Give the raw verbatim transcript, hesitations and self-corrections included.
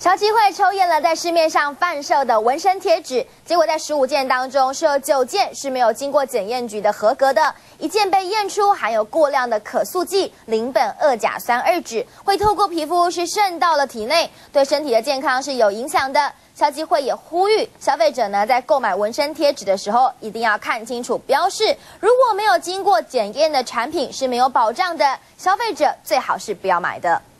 消基会抽验了在市面上贩售的纹身贴纸，结果在十五件当中是有九件是没有经过检验局的合格的，一件被验出含有过量的可塑剂邻苯二甲酸二酯，会透过皮肤是渗到了体内，对身体的健康是有影响的。消基会也呼吁消费者呢，在购买纹身贴纸的时候，一定要看清楚标示，如果没有经过检验的产品是没有保障的，消费者最好是不要买的。